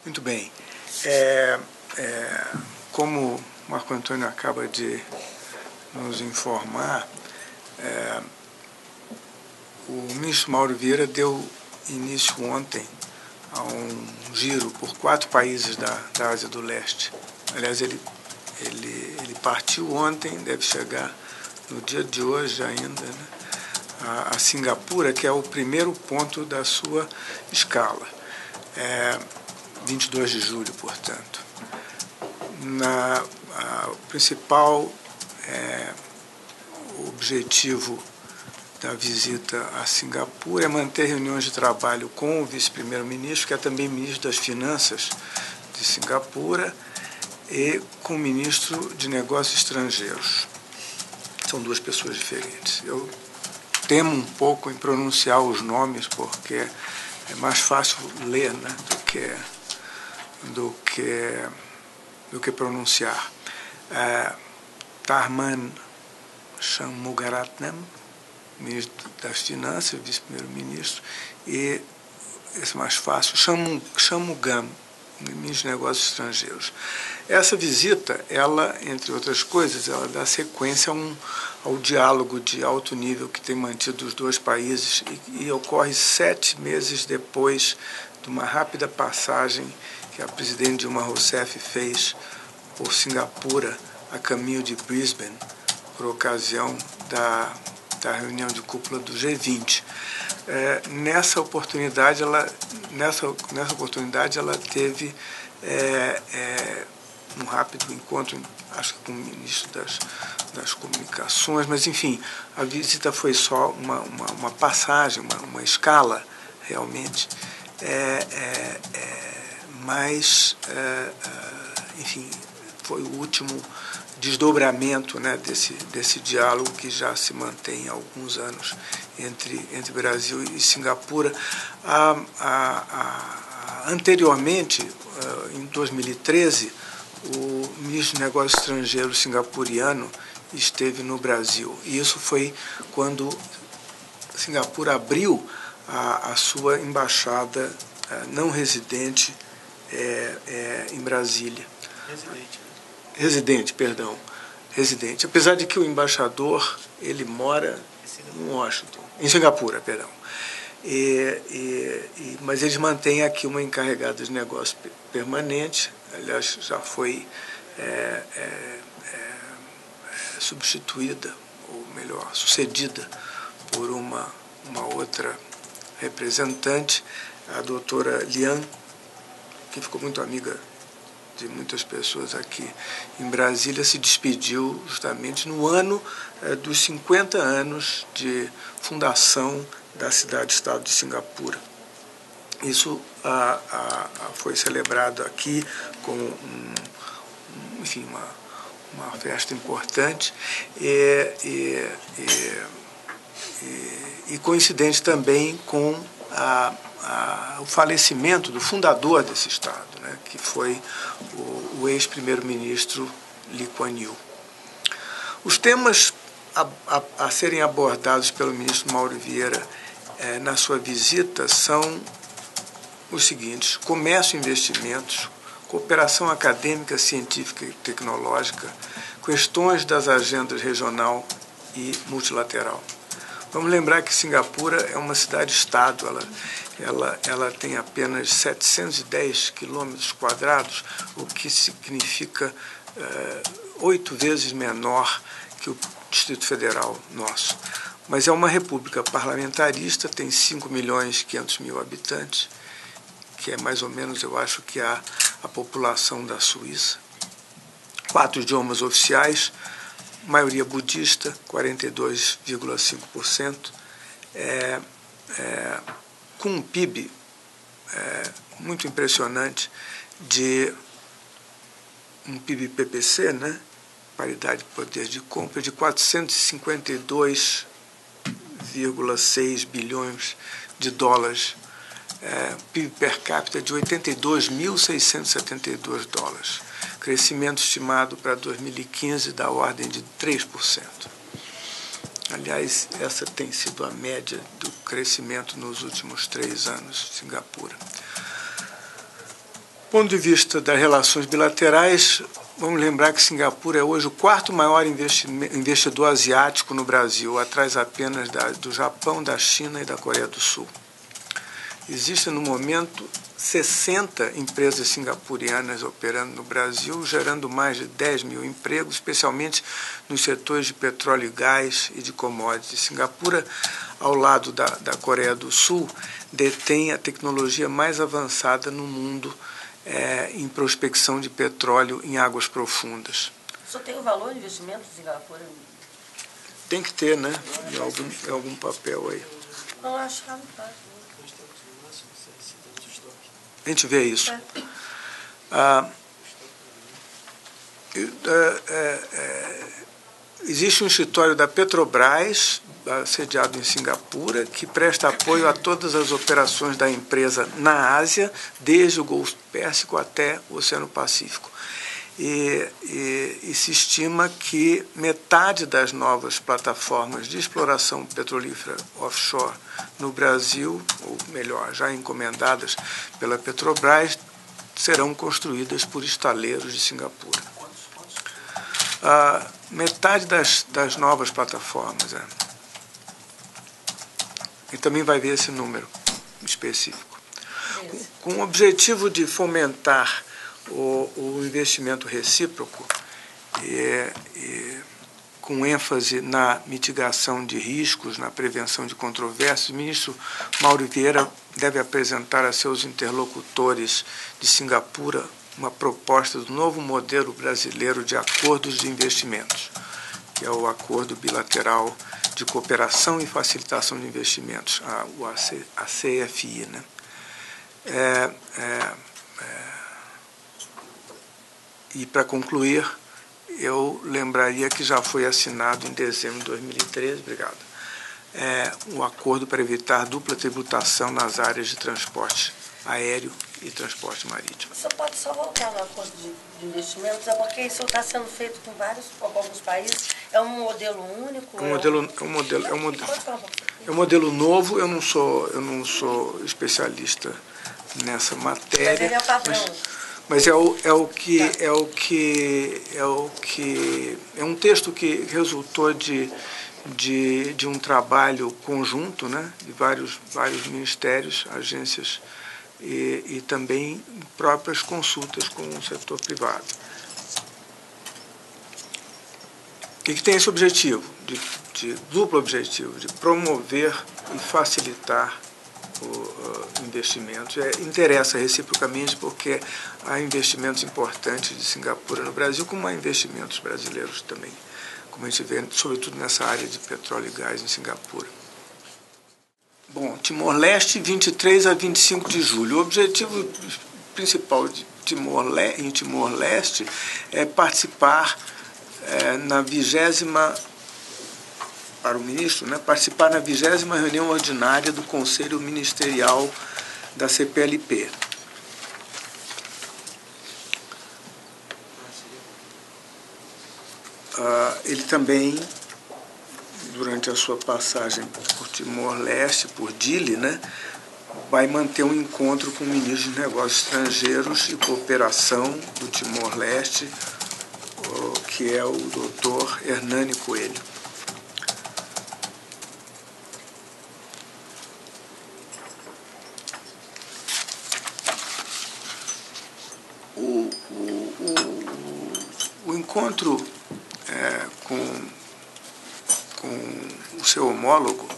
Muito bem. Como Marco Antônio acaba de nos informar, o ministro Mauro Vieira deu início ontem a um giro por 4 países da Ásia do Leste. Aliás, ele partiu ontem, deve chegar no dia de hoje ainda, né, a Singapura, que é o primeiro ponto da sua escala. 22 de julho, portanto. O principal objetivo da visita a Singapura é manter reuniões de trabalho com o vice-primeiro-ministro, que é também ministro das Finanças de Singapura, e com o ministro de Negócios Estrangeiros. São 2 pessoas diferentes. Eu temo um pouco em pronunciar os nomes, porque é mais fácil ler, né, do que pronunciar. Tharman Shanmugaratnam, ministro das Finanças, vice-primeiro-ministro, e esse mais fácil, Shanmugam, ministro de Negócios Estrangeiros. Essa visita, ela, entre outras coisas, ela dá sequência ao diálogo de alto nível que tem mantido os 2 países e ocorre 7 meses depois de uma rápida passagem que a presidente Dilma Rousseff fez por Singapura a caminho de Brisbane, por ocasião da reunião de cúpula do G20. Nessa oportunidade, ela teve um rápido encontro, acho que com o ministro das Comunicações, mas, enfim, a visita foi só uma passagem, uma escala, realmente, mas, enfim, foi o último desdobramento, né, desse diálogo que já se mantém há alguns anos entre Brasil e Singapura. Anteriormente, em 2013, o ministro de Negócios Estrangeiros singapuriano esteve no Brasil. E isso foi quando Singapura abriu a sua embaixada não residente em Brasília. Residente. Apesar de que o embaixador, ele mora em Singapura, perdão. Mas eles mantêm aqui uma encarregada de negócio permanente, aliás, já foi substituída, ou melhor, sucedida por uma outra representante, a doutora Lian, que ficou muito amiga de muitas pessoas aqui em Brasília, se despediu justamente no ano dos 50 anos de fundação da cidade-estado de Singapura. Isso foi celebrado aqui com enfim, uma festa importante e coincidente também com o falecimento do fundador desse Estado, né, que foi o ex-primeiro-ministro Lee Kuan Yew. Os temas a serem abordados pelo ministro Mauro Vieira na sua visita são os seguintes: comércio e investimentos, cooperação acadêmica, científica e tecnológica, questões das agendas regional e multilateral. Vamos lembrar que Singapura é uma cidade-estado, ela tem apenas 710 quilômetros quadrados, o que significa 8 vezes menor que o Distrito Federal nosso. Mas é uma república parlamentarista, tem 5.500.000 habitantes, que é mais ou menos, eu acho, que a população da Suíça. 4 idiomas oficiais, maioria budista, 42,5%, com um PIB muito impressionante, um PIB PPC, né, paridade de poder de compra, de 452,6 bilhões de dólares, PIB per capita de 82.672 dólares. Crescimento estimado para 2015 da ordem de 3%. Aliás, essa tem sido a média do crescimento nos últimos 3 anos de Singapura. ponto de vista das relações bilaterais, vamos lembrar que Singapura é hoje o quarto maior investidor asiático no Brasil, atrás apenas do Japão, da China e da Coreia do Sul. Existem, no momento, 60 empresas singapurianas operando no Brasil, gerando mais de 10 mil empregos, especialmente nos setores de petróleo e gás e de commodities. Singapura, ao lado da Coreia do Sul, detém a tecnologia mais avançada no mundo em prospecção de petróleo em águas profundas. Só tem o valor de investimento de Singapura? Tem que ter, né? Em algum papel aí. Não acho que não tá. A gente vê isso. Existe um escritório da Petrobras, sediado em Singapura, que presta apoio a todas as operações da empresa na Ásia, desde o Golfo Pérsico até o Oceano Pacífico. E se estima que metade das novas plataformas de exploração petrolífera offshore no Brasil, ou melhor, já encomendadas pela Petrobras, serão construídas por estaleiros de Singapura. Metade das novas plataformas. E também vai ver esse número específico. Com o objetivo de fomentar o investimento recíproco com ênfase na mitigação de riscos, na prevenção de controvérsias, o ministro Mauro Vieira deve apresentar a seus interlocutores de Singapura uma proposta do novo modelo brasileiro de acordos de investimentos, que é o Acordo Bilateral de Cooperação e Facilitação de Investimentos, a CFI, né? E, para concluir, eu lembraria que já foi assinado em dezembro de 2013, um acordo para evitar dupla tributação nas áreas de transporte aéreo e transporte marítimo. Você pode só voltar no acordo de investimentos, porque isso está sendo feito com alguns países. É um modelo único? É um modelo novo. Eu não sou especialista nessa matéria. Mas ele é o padrão. Mas é um texto que resultou de um trabalho conjunto, né, de vários ministérios, agências e também próprias consultas com o setor privado. Que tem esse objetivo, de duplo objetivo, de promover e facilitar investimentos. Interessa reciprocamente porque há investimentos importantes de Singapura no Brasil, como há investimentos brasileiros também, como a gente vê, sobretudo nessa área de petróleo e gás em Singapura. Bom, Timor-Leste, 23 a 25 de julho. O objetivo principal de em Timor-Leste é participar na 20ª, para o ministro, né, participar na 20ª reunião ordinária do Conselho Ministerial da CPLP. Ele também, durante a sua passagem por Timor-Leste, por Dili, né, vai manter um encontro com o ministro de Negócios Estrangeiros e Cooperação do Timor-Leste, que é o Dr. Hernani Coelho. O encontro com o seu homólogo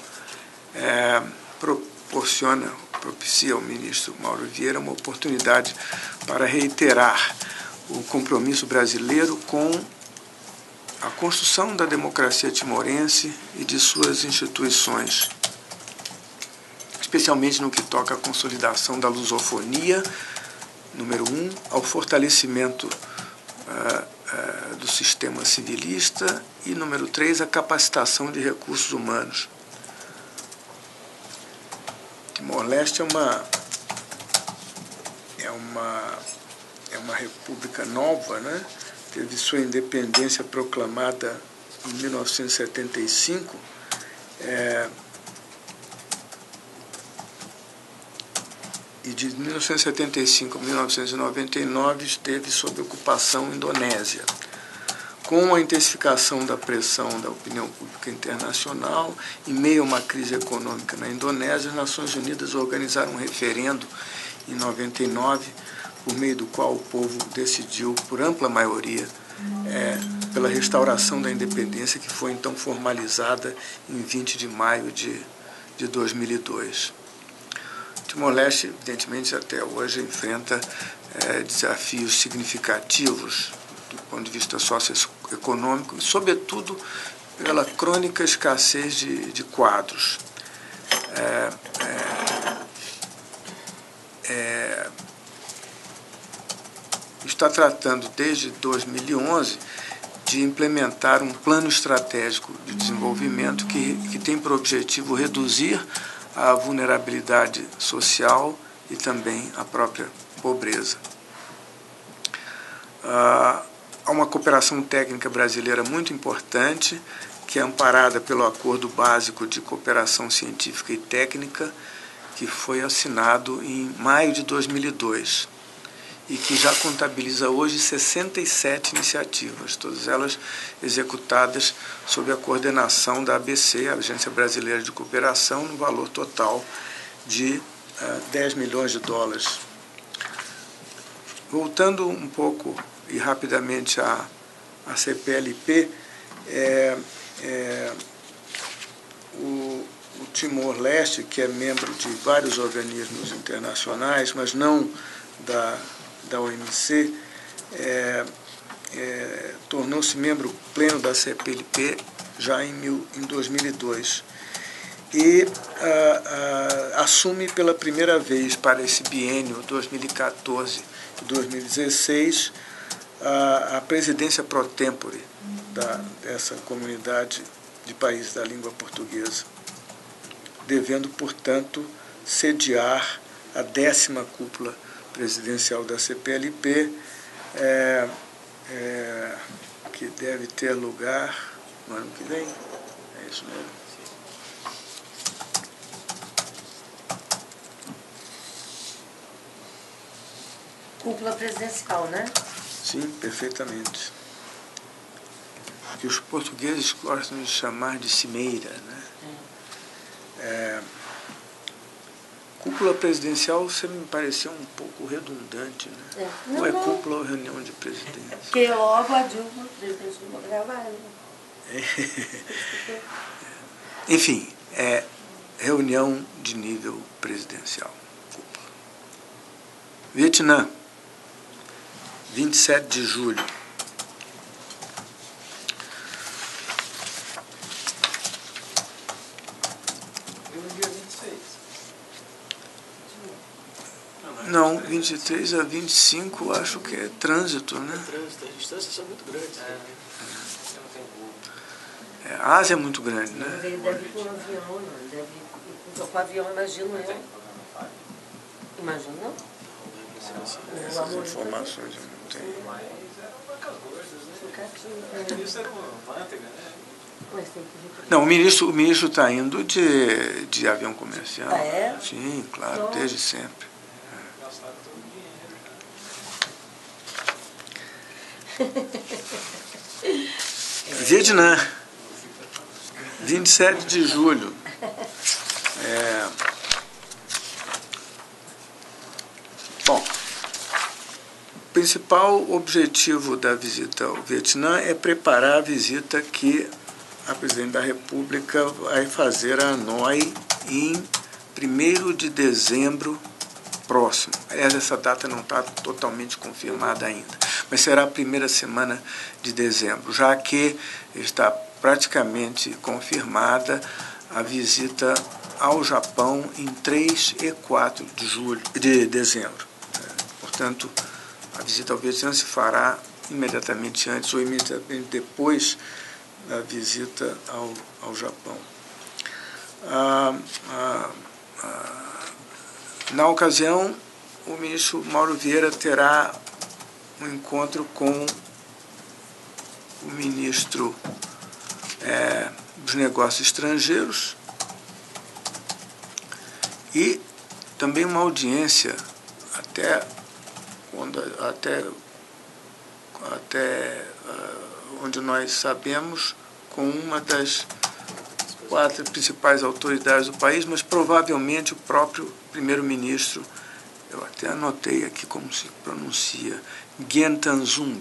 propicia ao ministro Mauro Vieira uma oportunidade para reiterar o compromisso brasileiro com a construção da democracia timorense e de suas instituições, especialmente no que toca à consolidação da lusofonia, número 1, ao fortalecimento do sistema civilista e, número 3, a capacitação de recursos humanos. Timor-Leste é uma república nova, né? Teve sua independência proclamada em 1975. e de 1975 a 1999 esteve sob ocupação indonésia. Com a intensificação da pressão da opinião pública internacional, em meio a uma crise econômica na Indonésia, as Nações Unidas organizaram um referendo em 99, por meio do qual o povo decidiu, por ampla maioria, pela restauração da independência, que foi então formalizada em 20 de maio de 2002. Timor-Leste, evidentemente, até hoje enfrenta desafios significativos do ponto de vista socioeconômico e, sobretudo, pela crônica escassez de quadros. Está tratando, desde 2011, de implementar um plano estratégico de desenvolvimento que tem por objetivo reduzir a vulnerabilidade social e também a própria pobreza. Há uma cooperação técnica brasileira muito importante, que é amparada pelo Acordo Básico de Cooperação Científica e Técnica, que foi assinado em maio de 2002 e que já contabiliza hoje 67 iniciativas, todas elas executadas sob a coordenação da ABC, a Agência Brasileira de Cooperação, no valor total de 10 milhões de dólares. Voltando um pouco e rapidamente à CPLP, o Timor-Leste, que é membro de vários organismos internacionais, mas não da OMC, tornou-se membro pleno da CPLP já em 2002 e assume pela primeira vez para esse biênio 2014 e 2016 a presidência pro tempore dessa comunidade de países da língua portuguesa, devendo, portanto, sediar a 10ª cúpula presidencial da CPLP, que deve ter lugar no ano que vem. É isso mesmo? Cúpula presidencial, né? Sim, perfeitamente. Que os portugueses gostam de chamar de cimeira, né? Cúpula presidencial, você me pareceu um pouco redundante, né? Ou é cúpula ou reunião de presidência? Porque logo a Dilma, o presidente Dilma, gravar, né? Enfim, é reunião de nível presidencial. Cúpula. Vietnã, 27 de julho. Não, 23 a 25 acho que é trânsito, né? É trânsito, as distâncias são muito grandes. A Ásia é muito grande, né? Mas ele deve ir com um avião, né? Ele deve ir com o avião, imagino eu. Imagino não? Essas informações eu não tenho. Isso era uma manteiga, né? Não, o ministro está indo de avião comercial. Ah, é? Sim, claro, então, desde sempre. Vietnã, 27 de julho. Bom, o principal objetivo da visita ao Vietnã é preparar a visita que a presidente da República vai fazer a Hanoi em 1º de dezembro próximo. Aliás, essa data não está totalmente confirmada ainda, mas será a primeira semana de dezembro, já que está praticamente confirmada a visita ao Japão em 3 e 4 de dezembro. Portanto, a visita ao Vietnã se fará imediatamente antes ou imediatamente depois da visita ao Japão. Na ocasião, o ministro Mauro Vieira terá um encontro com o ministro dos Negócios Estrangeiros e também uma audiência até onde nós sabemos, com uma das 4 principais autoridades do país, mas provavelmente o próprio primeiro-ministro, eu até anotei aqui como se pronuncia, Nguyen Thanh Dung.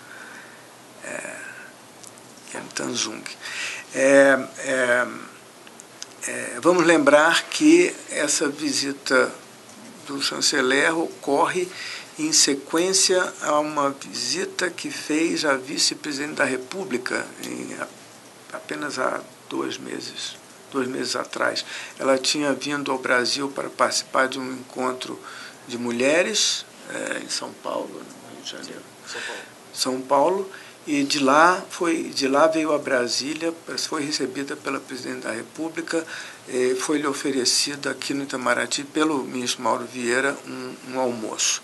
Vamos lembrar que essa visita do chanceler ocorre em sequência a uma visita que fez a vice-presidente da República apenas há 2 meses atrás. Ela tinha vindo ao Brasil para participar de um encontro de mulheres em São Paulo, no Rio de Janeiro. São Paulo, e de lá veio a Brasília, foi recebida pela presidente da República, foi-lhe oferecida aqui no Itamaraty pelo ministro Mauro Vieira um almoço.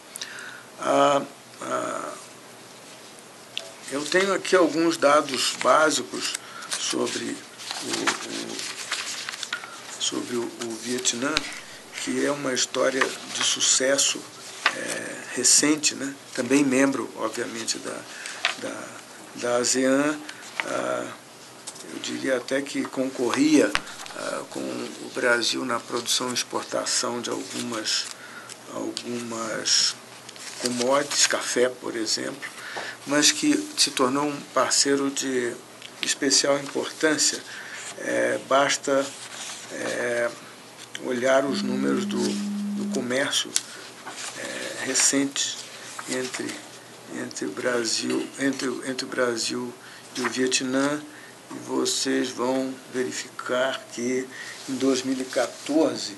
Eu tenho aqui alguns dados básicos sobre o Vietnã, que é uma história de sucesso recente, né? Também membro, obviamente, da ASEAN. Eu diria até que concorria com o Brasil na produção e exportação de algumas commodities, café, por exemplo, mas que se tornou um parceiro de especial importância. Basta olhar os números do comércio recentes entre o Brasil e o Vietnã, e vocês vão verificar que em 2014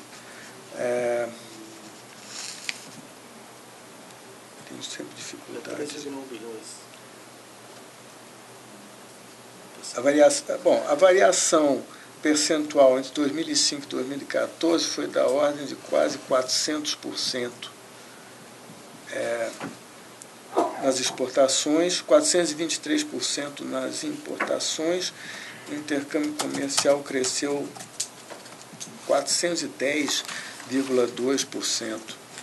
tenho sempre dificuldade. 3,1 bilhões. A variação percentual entre 2005 e 2014 foi da ordem de quase 400%. Nas exportações, 423% nas importações, o intercâmbio comercial cresceu 410,2%.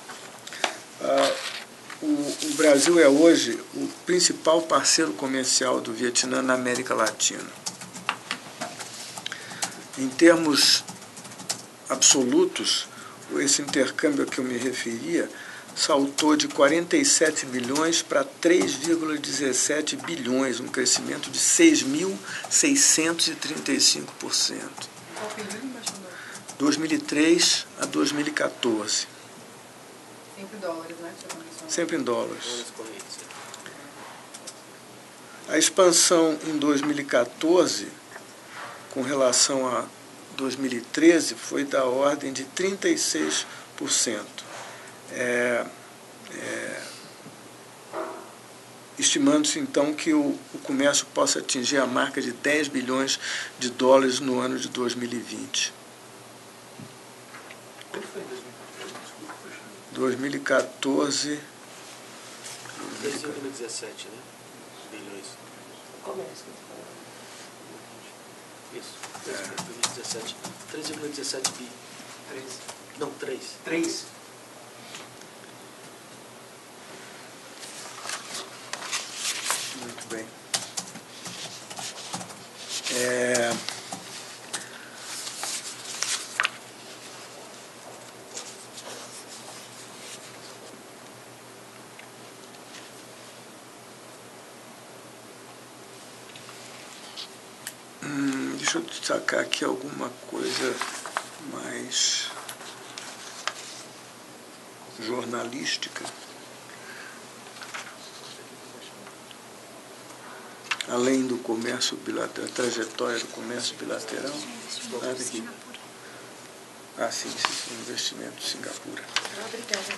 O Brasil é hoje o principal parceiro comercial do Vietnã na América Latina. Em termos absolutos, esse intercâmbio a que eu me referia saltou de 47 bilhões para 3,17 bilhões, um crescimento de 6.635%. Qual período, embaixador? 2003 a 2014. Sempre em dólares, né? Sempre em dólares. A expansão em 2014, com relação a 2013, foi da ordem de 36%. Estimando-se, então, que o comércio possa atingir a marca de 10 bilhões de dólares no ano de 2020. 2014... 3,17, né? Bilhões. Comércio. Isso, 3,17. 3,17 bi. 3. Não, 3. 3. Muito bem. Deixa eu destacar aqui alguma coisa mais jornalística. Além do comércio bilateral, a trajetória do comércio bilateral. Sim, investimento em Singapura. Obrigada.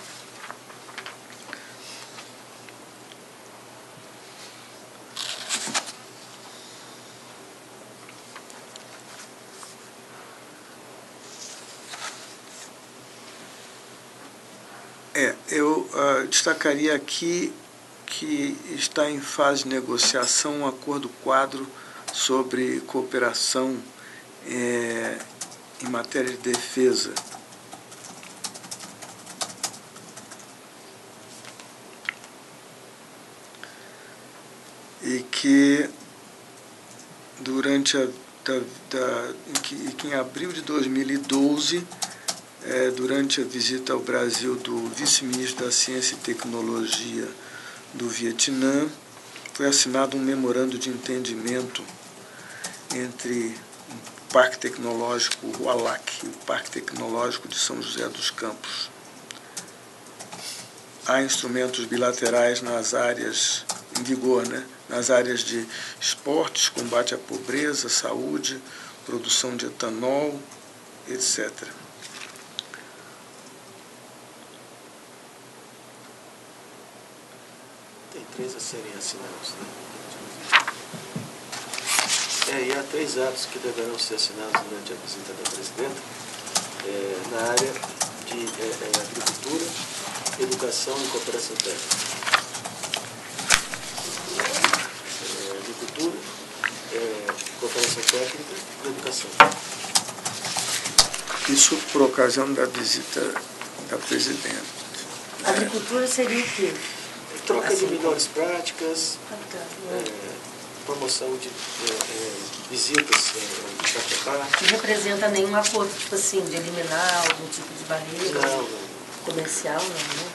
Eu destacaria aqui que está em fase de negociação um acordo quadro sobre cooperação em matéria de defesa. e que em abril de 2012, durante a visita ao Brasil do vice-ministro da Ciência e Tecnologia do Vietnã, foi assinado um memorando de entendimento entre o Parque Tecnológico Hualac e o Parque Tecnológico de São José dos Campos. Há instrumentos bilaterais nas áreas em vigor, nas áreas de esportes, combate à pobreza, saúde, produção de etanol, etc. Tem 3 a serem assinados, e há 3 atos que deverão ser assinados durante a visita da presidenta, na área de agricultura, educação e cooperação técnica. Agricultura, cooperação técnica e educação. Isso por ocasião da visita da presidenta. Agricultura seria o quê? Troca de melhores práticas, Então, promoção de visitas parte a parte. não representa nenhum acordo, tipo assim, de eliminar algum tipo de barreira Não. comercial, não, né?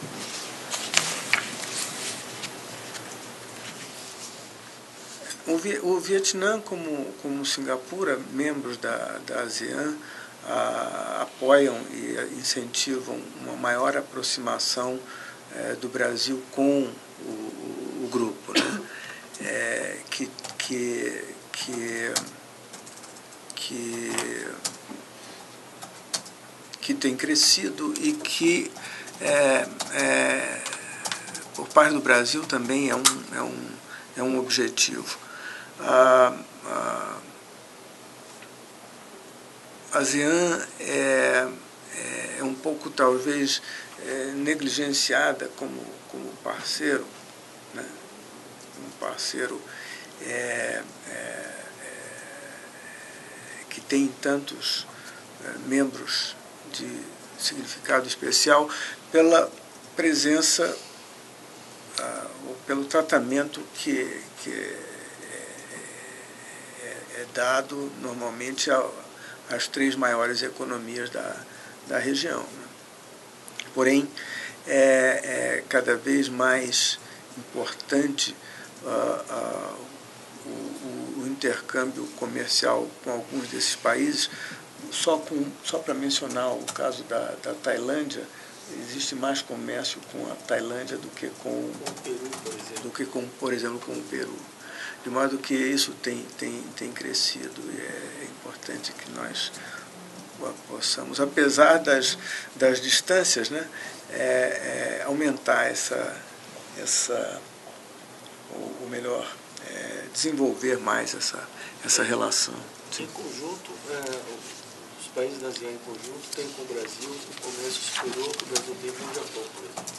O Vietnã, como Singapura, membros da ASEAN, apoiam e incentivam uma maior aproximação do Brasil com o grupo, que tem crescido e que, por parte do Brasil, também é um objetivo. A ASEAN é um pouco, talvez, negligenciada como parceiro, um parceiro que tem tantos membros de significado especial pela presença ou pelo tratamento que é dado normalmente às 3 maiores economias da região. Porém, é cada vez mais importante o intercâmbio comercial com alguns desses países. Só para mencionar o caso da Tailândia, existe mais comércio com a Tailândia do que com o Peru, por exemplo. por exemplo, com o Peru. De modo que isso tem crescido e é importante que nós possamos, apesar das distâncias, aumentar ou melhor, desenvolver mais essa relação. Em conjunto, os países da ASEAN em conjunto têm com o Brasil um comércio superior ao que o Brasil tem com o Japão, por exemplo.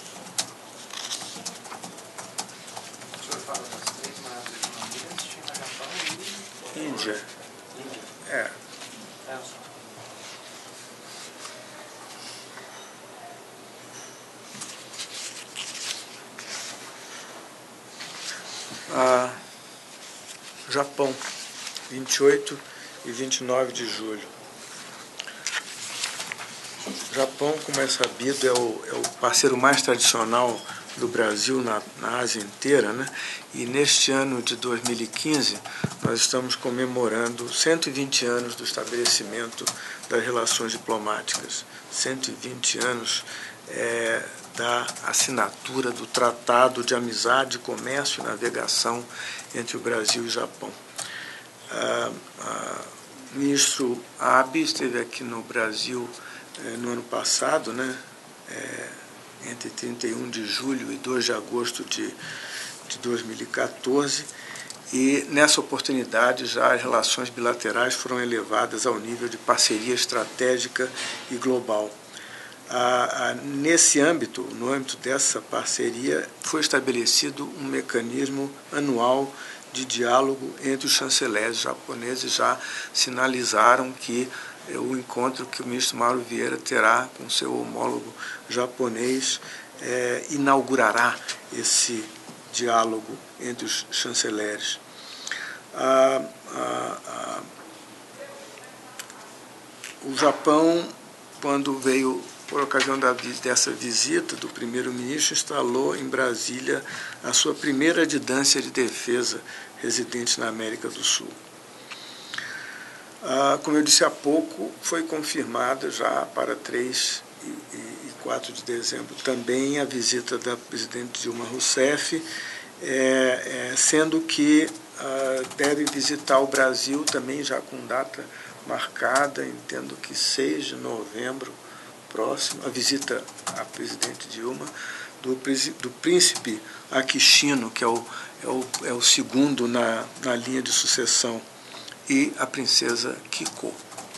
O senhor fala das 3 maiores economias, China, Japão e Índia. É. Japão, 28 e 29 de julho. O Japão, como é sabido, é o parceiro mais tradicional do Brasil na Ásia inteira, E neste ano de 2015 nós estamos comemorando 120 anos do estabelecimento das relações diplomáticas, 120 anos da assinatura do Tratado de Amizade, Comércio e Navegação entre o Brasil e o Japão. O ministro Abe esteve aqui no Brasil no ano passado, entre 31 de julho e 2 de agosto de 2014, e nessa oportunidade já as relações bilaterais foram elevadas ao nível de parceria estratégica e global. Nesse âmbito, no âmbito dessa parceria, foi estabelecido um mecanismo anual de diálogo entre os chanceleres japoneses. Já sinalizaram que o encontro que o ministro Mauro Vieira terá com seu homólogo japonês inaugurará esse diálogo entre os chanceleres. O Japão, quando veio, por ocasião dessa visita do primeiro-ministro, instalou em Brasília a sua primeira didância de defesa residente na América do Sul. Como eu disse há pouco, foi confirmada já para 3 e 4 de dezembro também a visita da presidente Dilma Rousseff, sendo que deve visitar o Brasil também já com data marcada, entendo que 6 de novembro próximo, a visita à presidente Dilma, do príncipe Akishino, que é o segundo na linha de sucessão, e a princesa Kiko.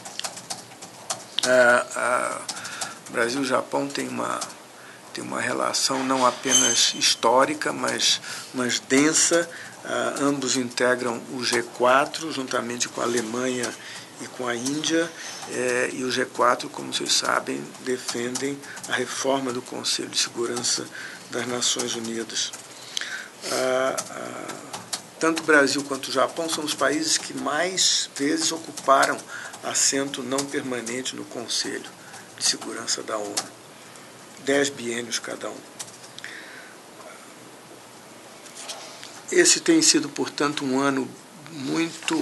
O Brasil e o Japão têm uma relação não apenas histórica, mas densa. Ambos integram o G4, juntamente com a Alemanha e com a Índia, e o G4, como vocês sabem, defendem a reforma do Conselho de Segurança das Nações Unidas. Tanto o Brasil quanto o Japão são os países que mais vezes ocuparam assento não permanente no Conselho de Segurança da ONU. 10 biênios cada um. Esse tem sido, portanto, um ano muito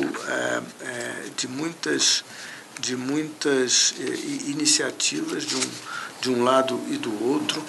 de muitas iniciativas de um lado e do outro.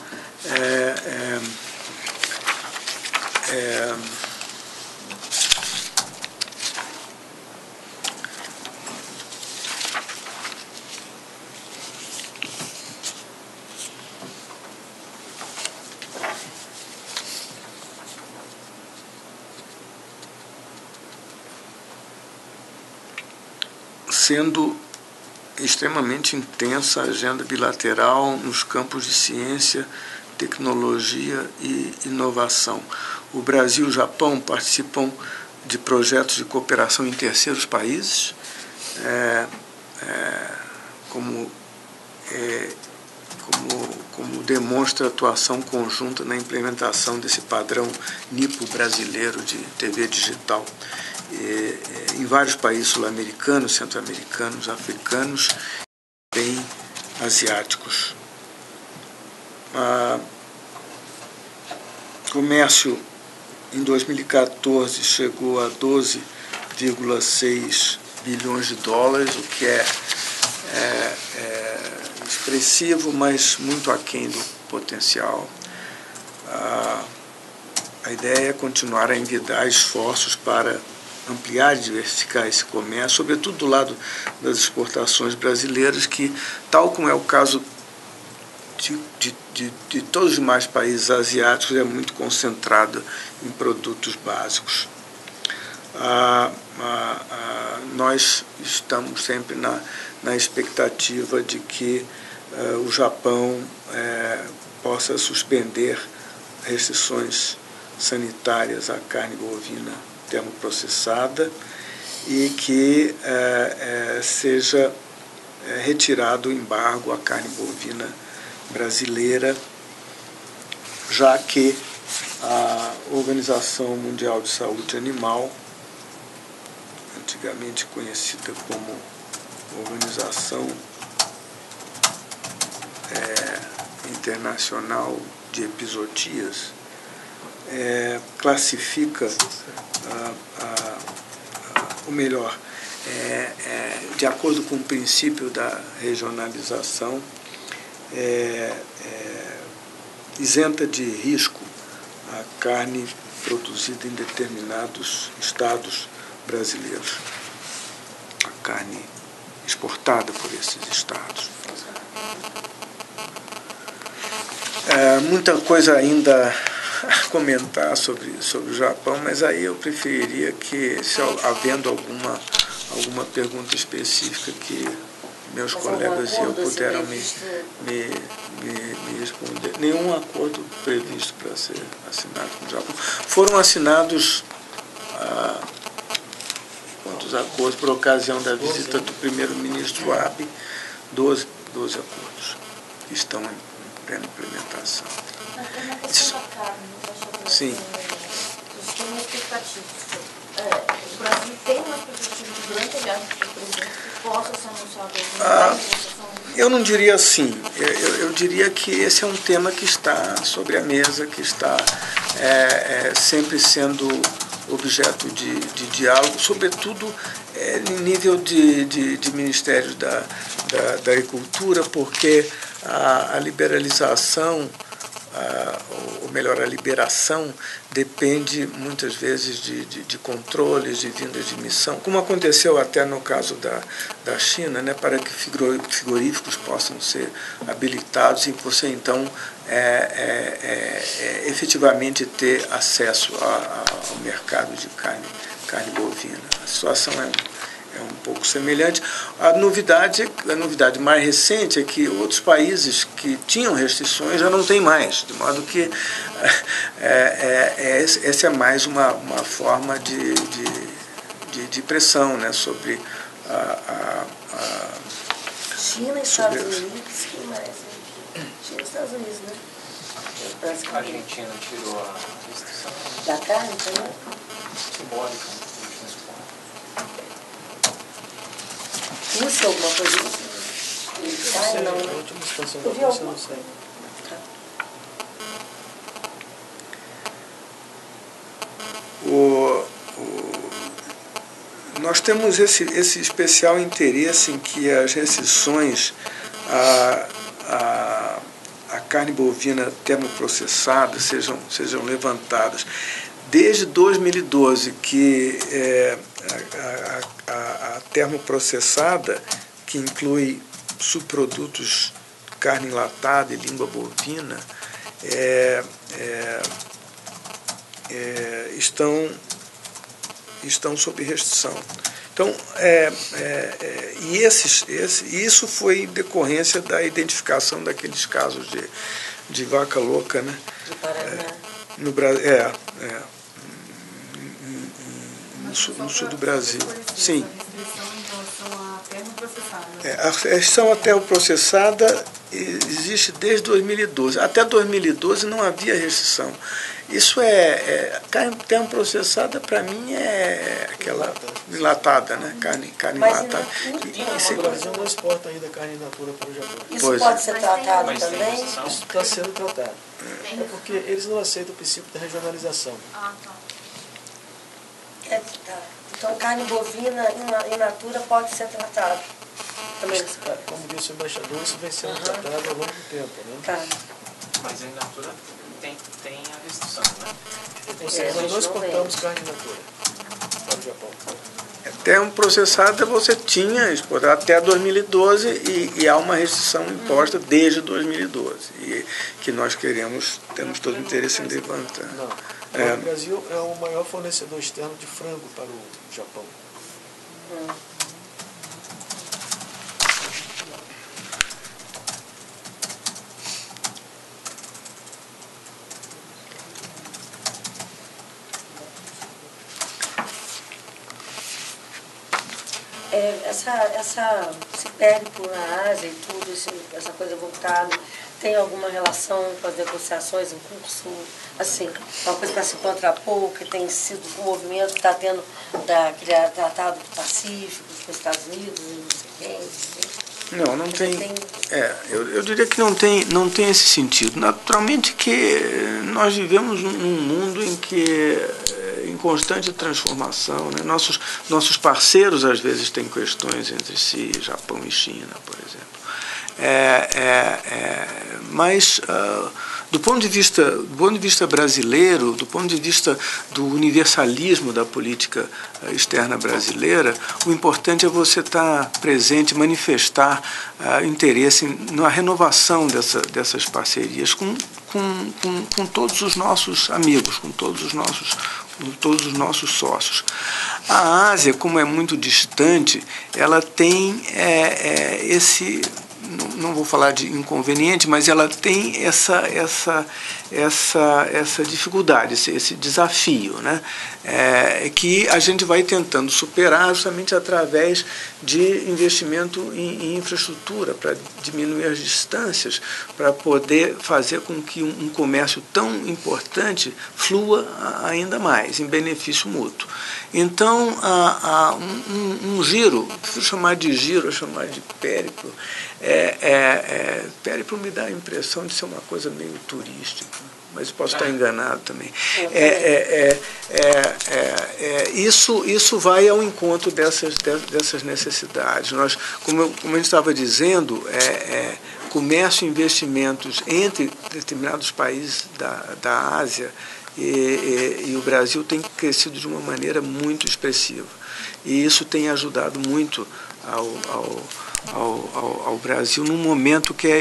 Sendo extremamente intensa a agenda bilateral nos campos de ciência, tecnologia e inovação. O Brasil e o Japão participam de projetos de cooperação em terceiros países, como demonstra a atuação conjunta na implementação desse padrão NIPO brasileiro de TV digital. Em vários países sul-americanos, centro-americanos, africanos e bem asiáticos. O comércio em 2014 chegou a 12,6 bilhões de dólares, o que é expressivo, mas muito aquém do potencial. A ideia é continuar a envidar esforços para ampliar e diversificar esse comércio, sobretudo do lado das exportações brasileiras, que, tal como é o caso de todos os demais países asiáticos, é muito concentrada em produtos básicos. Nós estamos sempre na expectativa de que o Japão possa suspender restrições sanitárias à carne bovina termoprocessada e que seja retirado o embargo à carne bovina brasileira, já que a Organização Mundial de Saúde Animal, antigamente conhecida como Organização Internacional de Epizootias, classifica, ou melhor, de acordo com o princípio da regionalização, isenta de risco a carne produzida em determinados estados brasileiros, a carne exportada por esses estados. Muita coisa ainda a comentar sobre o Japão, mas aí eu preferiria que, se havendo alguma pergunta específica que meus colegas e eu puderam me responder. Nenhum acordo previsto para ser assinado com o Japão. Foram assinados quantos acordos por ocasião da visita do primeiro-ministro Abe? 12 acordos que estão em plena implementação. Na questão da carne, Sim. expectativas. O Brasil tem uma expectativa de durante a viagem do presidente que possa ser anunciado Eu não diria assim. Eu diria que esse é um tema que está sobre a mesa, que está sempre sendo objeto de diálogo, sobretudo em nível de Ministérios da Agricultura, porque a liberalização, ou melhor, a liberação, depende muitas vezes de controles, de vindas de missão, como aconteceu até no caso da China, né, para que frigoríficos possam ser habilitados e você então efetivamente ter acesso ao mercado de carne bovina. A situação é um pouco semelhante. A novidade mais recente é que outros países que tinham restrições já não têm mais, de modo que essa é mais uma forma de pressão, né, sobre a China e Estados Unidos, que mais? China e Estados Unidos, né? A Argentina tirou a restrição Da carne também? simbólica nesse ponto. Rússia, alguma coisa assim? Sai, não, A né? última situação Eu da vi Rússia alguma não sei. Nós temos esse especial interesse em que as restrições à carne bovina termoprocessada sejam levantadas. Desde 2012, que a termoprocessada, que inclui subprodutos carne enlatada e língua bovina, estão sob restrição. Então, isso foi decorrência da identificação daqueles casos de vaca louca, né? De Paraná. No Brasil, no sul do Brasil. Sim. A restrição em relação à termoprocessada. A restrição à termoprocessada existe desde 2012. Até 2012 não havia restrição. Isso carne termoprocessada, para mim, é aquela enlatada, né? Carne enlatada. O Brasil não exporta ainda carne in natura para o Japão. Isso pode ser tratado Mas tem também? restrição? Isso está sendo tratado. É porque eles não aceitam o princípio da regionalização. Ah, tá. Tá. Então, carne bovina in natura pode ser tratada. Também nesse caso. Como disse o embaixador, isso vem sendo tratado ao longo do tempo. Né? Tá. Mas in natura tem a restrição, né? Ou seja, nós não exportamos carne in natura para o Japão. Termoprocessada você tinha exportado até 2012 e há uma restrição imposta desde 2012 e que nós temos todo o interesse em levantar. Não. O Brasil é o maior fornecedor externo de frango para o Japão. Se perde por na Ásia e tudo, essa coisa voltada, tem alguma relação com as negociações em curso? Assim, uma coisa para se contrapor, que tem sido um movimento que está tendo daquele tratado do Pacífico com os Estados Unidos e não sei quem. Não tem. Eu diria que não tem esse sentido. Naturalmente que nós vivemos num mundo em que em constante transformação, né? Nossos parceiros às vezes têm questões entre si, Japão e China, por exemplo. Mas do ponto de vista brasileiro, do ponto de vista do universalismo da política externa brasileira, o importante é você estar presente, manifestar interesse na renovação dessas parcerias com todos os nossos amigos, com todos os nossos sócios. A Ásia, como é muito distante, ela tem não vou falar de inconveniente, mas ela tem essa dificuldade, esse desafio, né? Que a gente vai tentando superar justamente através de investimento em infraestrutura, para diminuir as distâncias, para poder fazer com que um comércio tão importante flua ainda mais, em benefício mútuo. Então, um giro, prefiro chamar de giro, chamar de périplo, périplo me dá a impressão de ser uma coisa meio turística, mas posso estar enganado também. Isso vai ao encontro dessas necessidades. Nós, como a gente estava dizendo, comércio e investimentos entre determinados países da Ásia e o Brasil tem crescido de uma maneira muito expressiva. E isso tem ajudado muito ao Brasil num momento que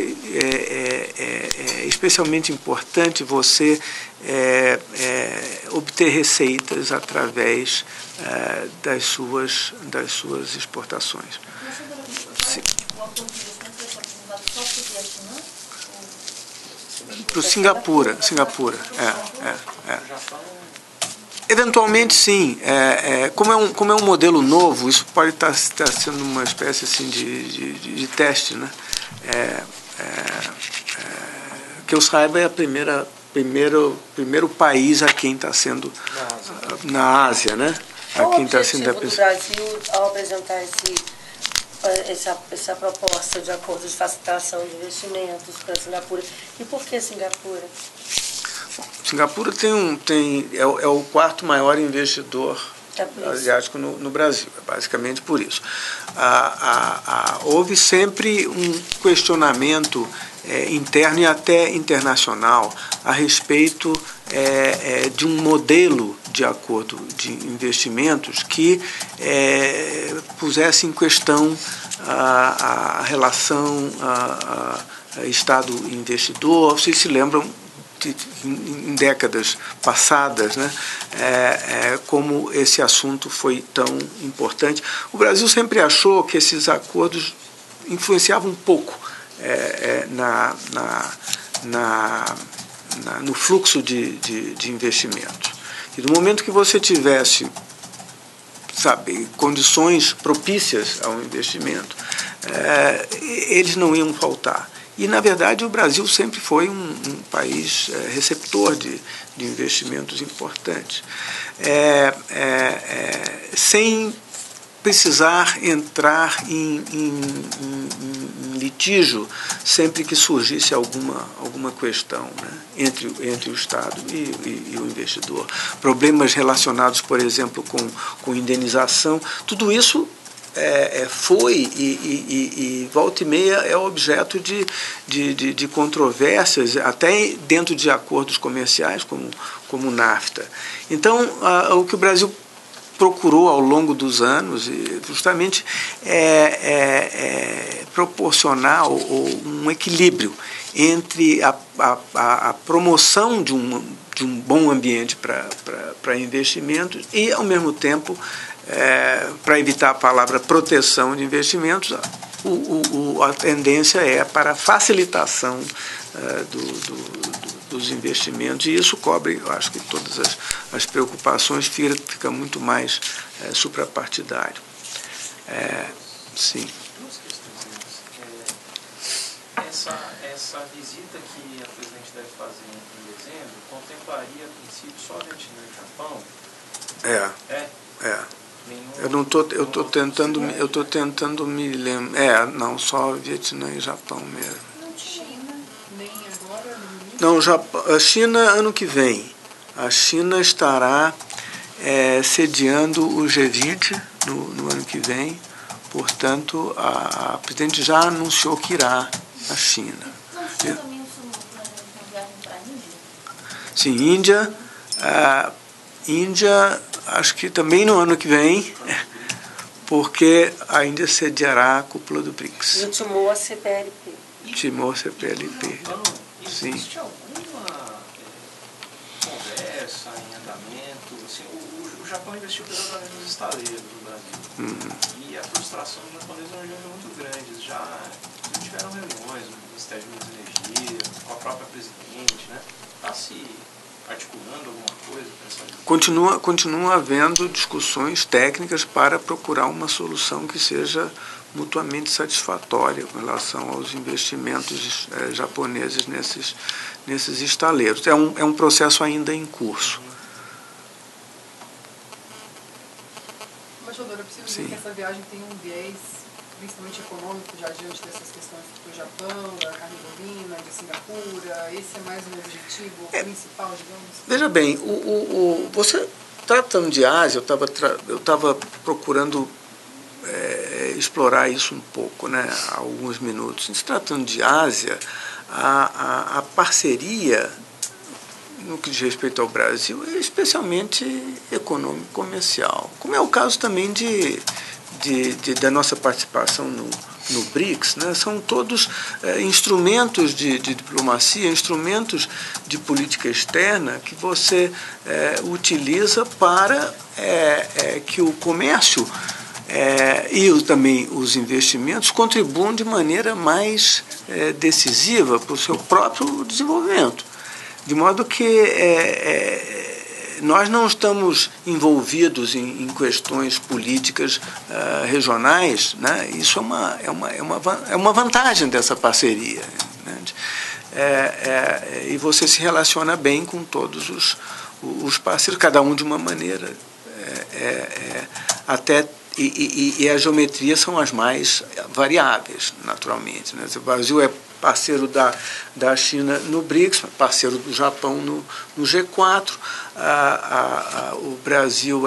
é especialmente importante você obter receitas através das suas exportações. Sim. Para o Singapura. Eventualmente, sim. Como é um modelo novo, isso pode estar sendo uma espécie assim, de teste, né? Que eu saiba, é o primeiro país a quem está sendo na Ásia, né? Qual o objetivo do Brasil ao apresentar essa proposta de acordo de facilitação de investimentos para Singapura? E por que Singapura? Singapura é o quarto maior investidor asiático no Brasil, basicamente por isso. Houve sempre um questionamento interno e até internacional a respeito de um modelo de acordo de investimentos que pusesse em questão a relação Estado-investidor. Vocês se lembram em décadas passadas, né, como esse assunto foi tão importante. O Brasil sempre achou que esses acordos influenciavam um pouco no fluxo de investimentos. E no momento que você tivesse, condições propícias ao investimento, eles não iam faltar. E, na verdade, o Brasil sempre foi um país receptor de investimentos importantes, sem precisar entrar em litígio sempre que surgisse alguma questão, né, entre o Estado e o investidor. Problemas relacionados, por exemplo, com indenização, tudo isso foi e volta e meia é objeto de controvérsias, até dentro de acordos comerciais, como o NAFTA. Então, o que o Brasil procurou ao longo dos anos justamente proporcionar um equilíbrio entre a promoção de um bom ambiente para investimentos e, ao mesmo tempo, para evitar a palavra proteção de investimentos, a tendência é para a facilitação dos investimentos, e isso cobre, eu acho que todas as preocupações, fica muito mais suprapartidário. Sim. Duas questões. Essa visita que a presidente deve fazer em dezembro contemplaria, a princípio, só Vietnã e Japão? Eu tô tentando me lembrar. Não, só Vietnã e Japão mesmo. China, nem agora, não, a China ano que vem. A China estará sediando o G20 no ano que vem. Portanto, a presidente já anunciou que irá à China. Não tinha também uma viagem para a Índia? Sim, Índia, acho que também no ano que vem, porque a Índia sediará a cúpula do BRICS. E o Timor, a CPLP. Timor, CPLP. Então, Sim. existe alguma conversa promessa em andamento. Assim, o Japão investiu pesadamente nos estaleiros do Brasil. E a frustração dos japoneses é muito grande. Já tiveram reuniões no Ministério de Minas e Energia, com a própria presidente, né? Está se articulando alguma coisa? Continua havendo discussões técnicas para procurar uma solução que seja mutuamente satisfatória com relação aos investimentos japoneses nesses estaleiros. É um processo ainda em curso. Embaixador, é possível dizer que essa viagem tem um viés principalmente econômico, já diante dessas questões do Japão, da carne bovina, de Singapura? Esse é mais um objetivo principal, digamos? Veja bem, você tratando de Ásia, eu estava procurando explorar isso um pouco, né, há alguns minutos. Se tratando de Ásia, a parceria no que diz respeito ao Brasil é especialmente econômico-comercial, como é o caso também da nossa participação no BRICS, né? São todos instrumentos de diplomacia, instrumentos de política externa que você utiliza para que o comércio e também os investimentos contribuam de maneira mais decisiva para o seu próprio desenvolvimento. De modo que nós não estamos envolvidos em questões políticas regionais, né? Isso é uma vantagem dessa parceria, né? E você se relaciona bem com todos os parceiros, cada um de uma maneira, e a geometria são as mais variáveis, naturalmente, né? O Brasil é parceiro da China no BRICS, parceiro do Japão no G4. O Brasil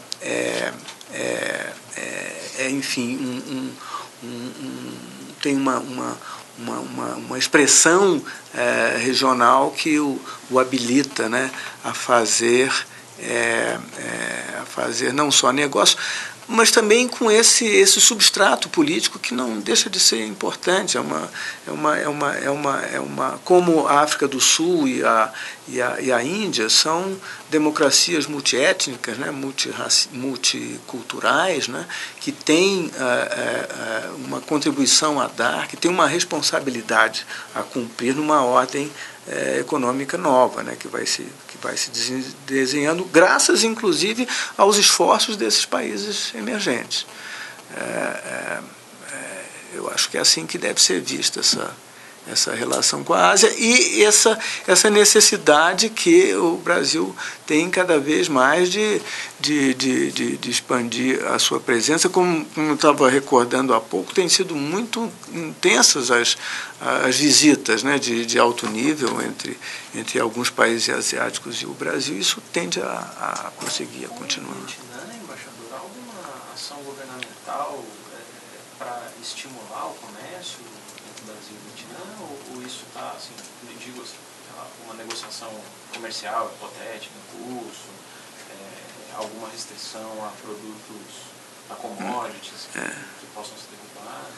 enfim, tem uma expressão regional que o habilita, né, a fazer não só negócio, mas também com esse substrato político que não deixa de ser importante. Como a África do Sul e a Índia são democracias multiétnicas, né, multiculturais, né, que têm uma contribuição a dar, que têm uma responsabilidade a cumprir numa ordem econômica nova, né, que vai se desenhando, graças, inclusive, aos esforços desses países emergentes. Eu acho que é assim que deve ser vista essa relação com a Ásia e essa necessidade que o Brasil tem cada vez mais de expandir a sua presença. Como eu estava recordando há pouco, tem sido muito intensas as visitas, né, de alto nível entre alguns países asiáticos e o Brasil. Isso tende a prosseguir, a continuar. Embaixador, há alguma ação governamental para estimular o comércio entre o Brasil e o Vietnã, ou isso está, assim, digo, uma negociação comercial hipotética em curso, alguma restrição a produtos, a commodities que possam ser derrubados?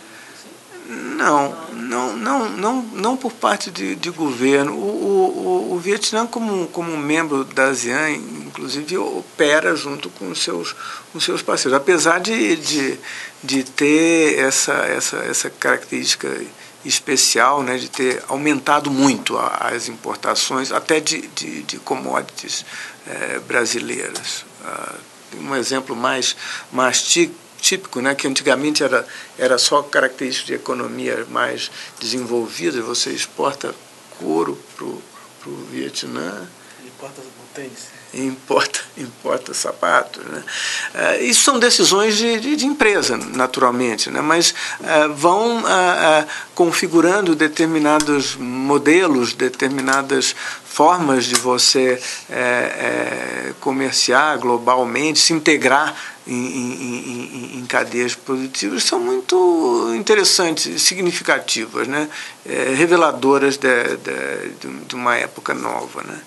Assim? Não por parte de governo. O Vietnã, como membro da ASEAN, inclusive, opera junto com os seus parceiros, apesar de ter essa característica especial, né, de ter aumentado muito as importações, até de commodities brasileiras. Um exemplo mais típico, né, que antigamente era só característica de economia mais desenvolvida. Você exporta couro para o Vietnã. Importa tênis. Importa sapatos, né? Isso são decisões de empresa, naturalmente, né? Mas vão configurando determinados modelos, determinadas formas de você comerciar globalmente, se integrar em cadeias produtivas, são muito interessantes e significativas, né? Reveladoras de uma época nova, né?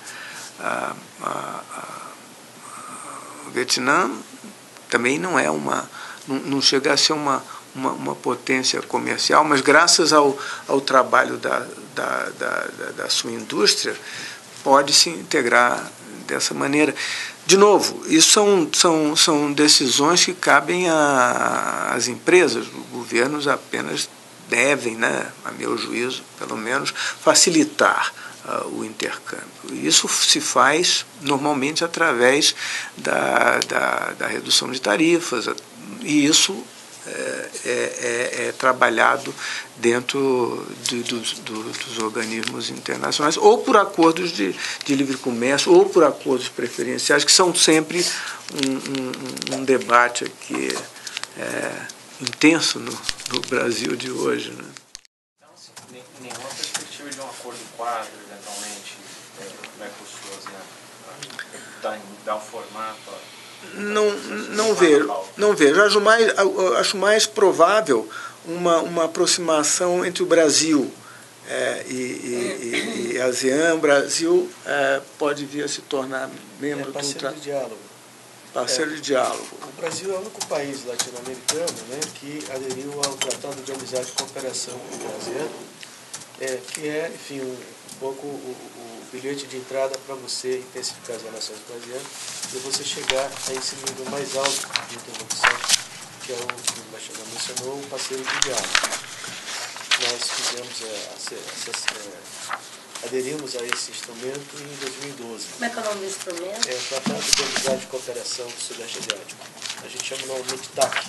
O Vietnã também não chega a ser uma potência comercial, mas graças ao trabalho da sua indústria pode se integrar dessa maneira. De novo, isso são decisões que cabem às empresas. Os governos apenas devem, né, a meu juízo, pelo menos, facilitar o intercâmbio. Isso se faz normalmente através da redução de tarifas, e isso é trabalhado dentro dos organismos internacionais, ou por acordos de livre comércio, ou por acordos preferenciais, que são sempre um debate aqui intenso no Brasil de hoje, né? Então, assim, nenhuma perspectiva de um acordo quadro, eventualmente, Mercosul, dar um formato... Não vejo. Acho mais provável uma aproximação entre o Brasil e a ASEAN. O Brasil pode vir a se tornar membro parceiro de diálogo. Parceiro de diálogo. O Brasil é o único país latino-americano, né, que aderiu ao Tratado de Amizade e Cooperação com a ASEAN, que é, enfim, um pouco o bilhete de entrada para você intensificar as relações com a ASEAN e você chegar a esse nível mais alto de interlocução, que é o que o embaixador mencionou, o parceiro de diálogo. Nós aderimos a esse instrumento em 2012. Como é que é o nome do instrumento? É o Tratado de Amizade e Cooperação do Sudeste Asiático. A gente chama normalmente TAC.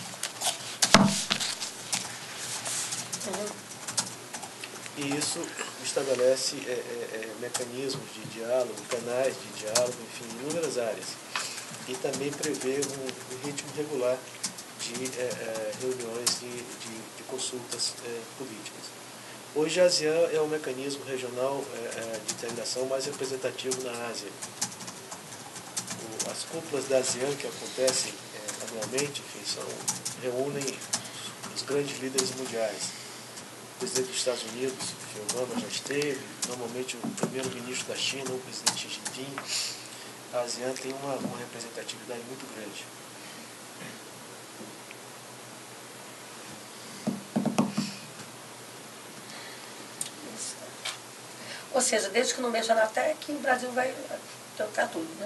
E isso estabelece mecanismos de diálogo, canais de diálogo, enfim, em inúmeras áreas. E também prevê um ritmo regular de reuniões de consultas políticas. Hoje a ASEAN é o mecanismo regional de integração mais representativo na Ásia. As cúpulas da ASEAN que acontecem anualmente, enfim, reúnem os grandes líderes mundiais. O presidente dos Estados Unidos, o Obama, já esteve, normalmente o primeiro-ministro da China, o presidente Xi Jinping. A ASEAN tem uma representatividade muito grande. Ou seja, desde que não mexa na TEC, o Brasil vai trocar tudo, né?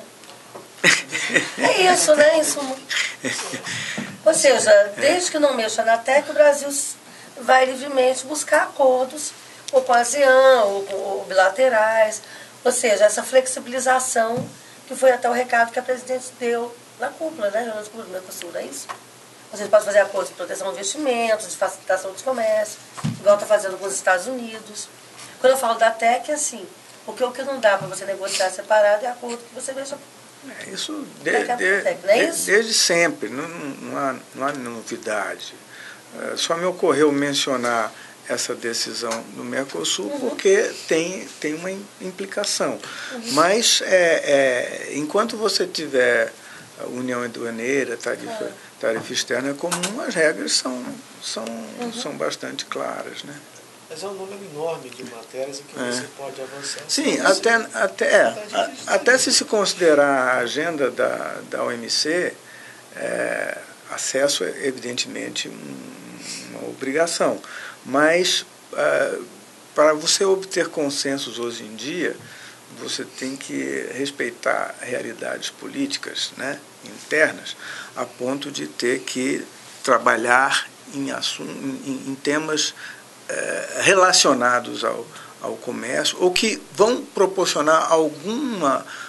É isso, né? Isso. Ou seja, desde que não mexa na TEC, o Brasil vai livremente buscar acordos, ou com a ASEAN, ou bilaterais. Ou seja, essa flexibilização, que foi até o recado que a presidente deu na cúpula, né? Na cúpula do Mercosul, não é isso? Você pode fazer acordos de proteção de investimentos, de facilitação de comércio, igual está fazendo com os Estados Unidos. Quando eu falo da TEC, é assim, porque o que não dá para você negociar separado é acordo que você veja. Isso isso? Desde sempre, não há novidade. Só me ocorreu mencionar essa decisão do Mercosul porque tem uma implicação. Mas, enquanto você tiver a união aduaneira, tarifa externa é comum, as regras são bastante claras, né? Mas é um número enorme de matérias em que você pode avançar. Sim, até se considerar a agenda da OMC, acesso é evidentemente uma obrigação. Mas para você obter consensos hoje em dia, você tem que respeitar realidades políticas, né, internas, a ponto de ter que trabalhar em temas relacionados ao comércio, ou que vão proporcionar algum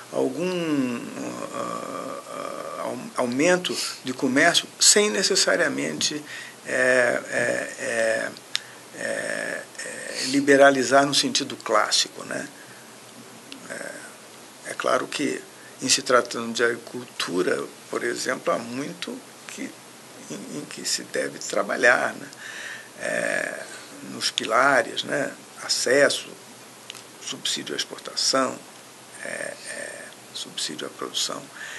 aumento de comércio sem necessariamente liberalizar no sentido clássico, né? É claro que, em se tratando de agricultura, por exemplo, há muito em que se deve trabalhar, né? Nos pilares, né? Acesso, subsídio à exportação, subsídio à produção.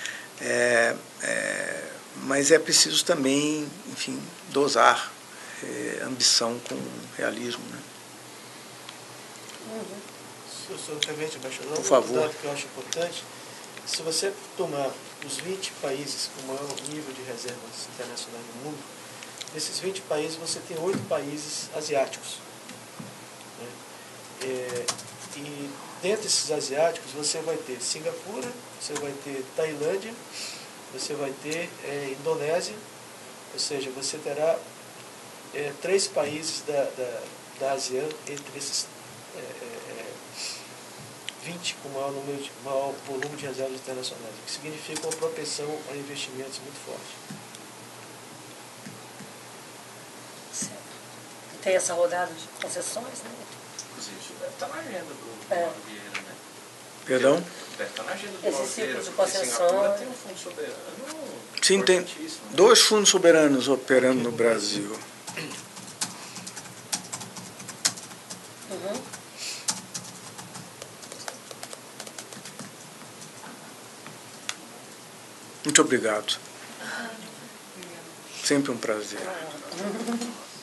Mas é preciso também, enfim, dosar ambição com realismo, né? Se o senhor permite, embaixador, por favor. Um dado que eu acho importante: se você tomar os 20 países com maior nível de reservas internacionais no mundo, nesses 20 países você tem 8 países asiáticos. Né? E dentre esses asiáticos, você vai ter Singapura, você vai ter Tailândia, você vai ter Indonésia, ou seja, você terá 3 países da ASEAN entre esses 20 com maior volume de reservas internacionais, o que significa uma propensão a investimentos muito forte. Certo. E tem essa rodada de concessões, né? Inclusive, isso deve estar na agenda do Mauro Vieira, né? Perdão? Deve estar na agenda do Esse Mauro ciclo Vieira, de porque concessão. Singapura tem um fundo soberano. Sim, tem importantíssimo, né? 2 fundos soberanos operando no Brasil. Uhum. Muito obrigado. Sempre um prazer.